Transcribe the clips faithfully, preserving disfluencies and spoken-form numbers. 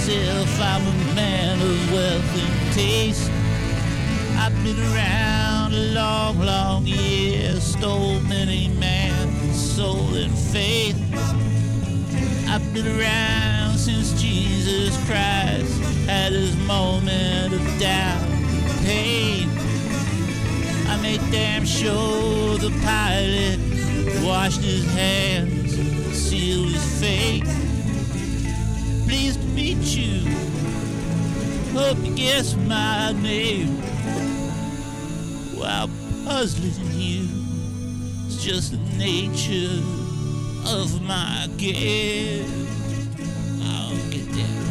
myself, I'm a man of wealth and taste. I've been around a long, long year, stole many man's soul and faith. I've been around since Jesus Christ had his moment of doubt and pain. I made damn sure the pilot washed his hands, sealed his fate. Pleased to meet you, hope you guess my name. While puzzling you, it's just the nature of my game. I'll get there.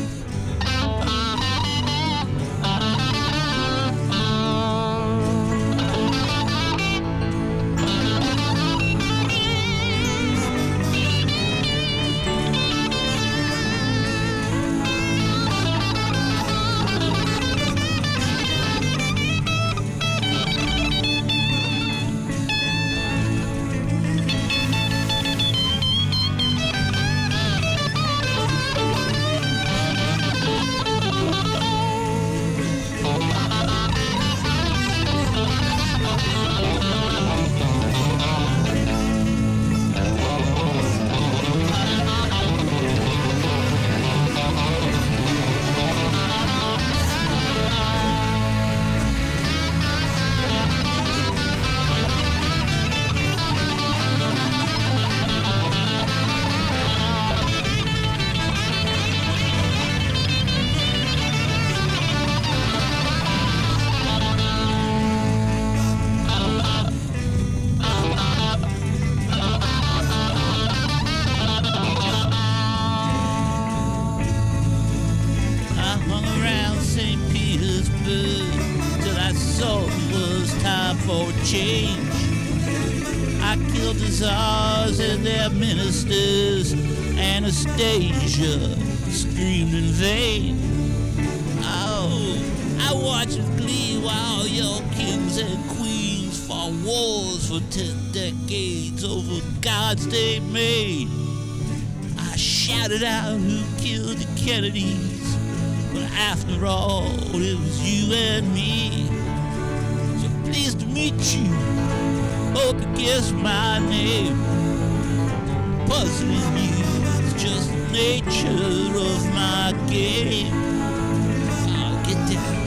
Till I saw it was time for a change. I killed the czars and their ministers. Anastasia screamed in vain. Oh, I watched with glee while your kings and queens fought wars for ten decades over gods they made. I shouted out who killed the Kennedys, but after all, it was you and me. So pleased to meet you, hope you guess my name. Puzzling you is just the nature of my game. I'll get there.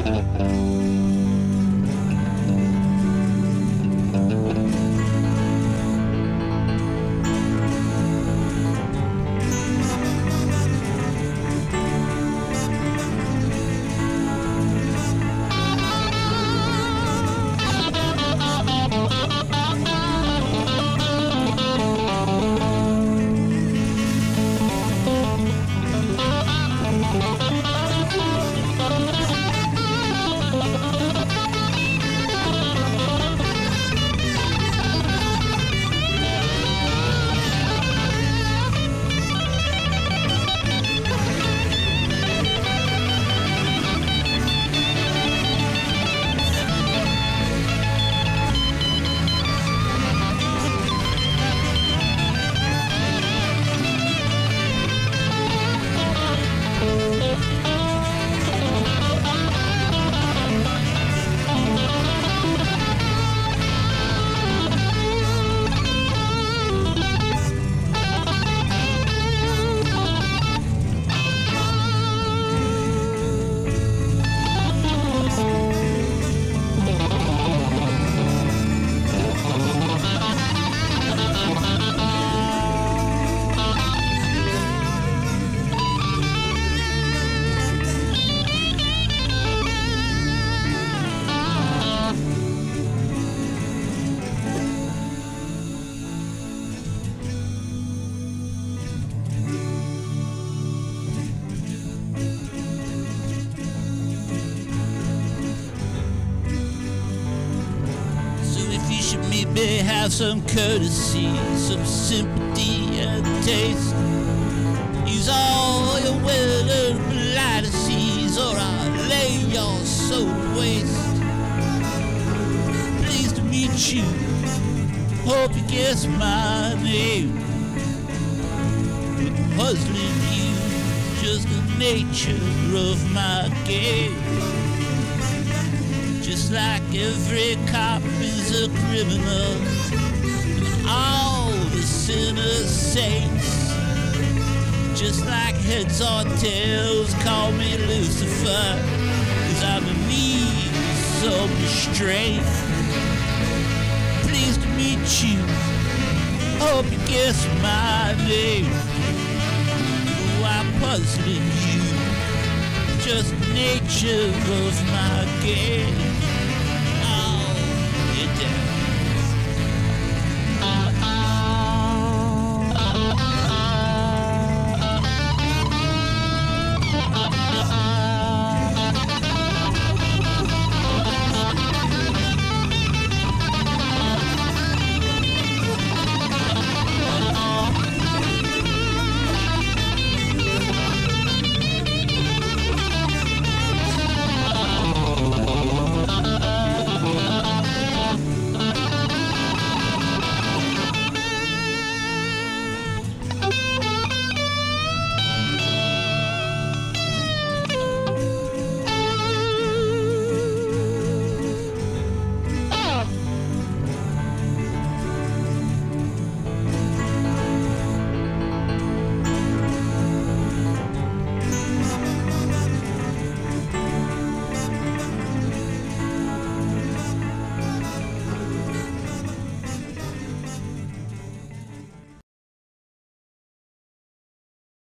Maybe have some courtesy, some sympathy and taste. Use all your well-earned politeness, or I'll lay your soul to waste. Pleased to meet you, hope you guess my name. Puzzling you, just the nature of my game. Just like every cop is a criminal, and all the sinners saints. Just like heads or tails, call me Lucifer, 'cause I'm in need of some restraint. Pleased to meet you, hope you guess my name. Oh, I'm puzzling you, just the nature of my game.